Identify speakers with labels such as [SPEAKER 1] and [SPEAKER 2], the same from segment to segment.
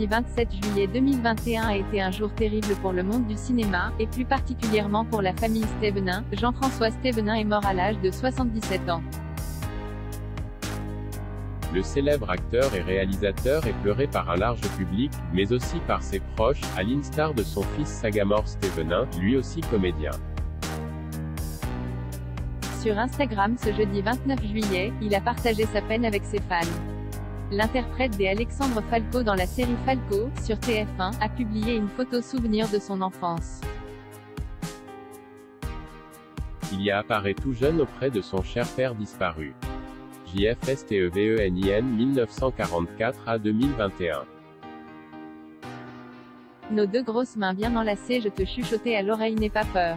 [SPEAKER 1] 27 juillet 2021 a été un jour terrible pour le monde du cinéma, et plus particulièrement pour la famille Stévenin. Jean-François Stévenin est mort à l'âge de 77 ans.
[SPEAKER 2] Le célèbre acteur et réalisateur est pleuré par un large public, mais aussi par ses proches, à l'instar de son fils Sagamore Stévenin, lui aussi comédien.
[SPEAKER 1] Sur Instagram ce jeudi 29 juillet, il a partagé sa peine avec ses fans. L'interprète des Alexandre Falco dans la série Falco, sur TF1, a publié une photo souvenir de son enfance.
[SPEAKER 2] Il y apparaît tout jeune auprès de son cher père disparu. JFSTEVENIN 1944 à 2021.
[SPEAKER 1] Nos deux grosses mains bien enlacées, je te chuchotais à l'oreille, n'aie pas peur.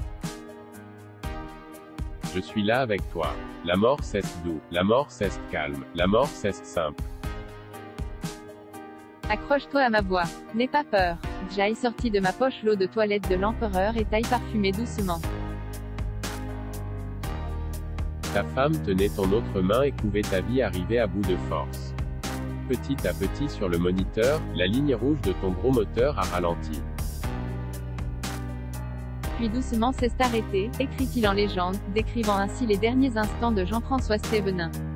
[SPEAKER 2] Je suis là avec toi. La mort c'est doux, la mort c'est calme, la mort c'est simple.
[SPEAKER 1] Accroche-toi à ma voix. N'aie pas peur. Jai sorti de ma poche l'eau de toilette de l'empereur et taille parfumée doucement.
[SPEAKER 2] Ta femme tenait ton autre main et couvait ta vie arrivée à bout de force. Petit à petit sur le moniteur, la ligne rouge de ton gros moteur a ralenti.
[SPEAKER 1] Puis doucement s'est arrêté, écrit-il en légende, décrivant ainsi les derniers instants de Jean-François Stévenin.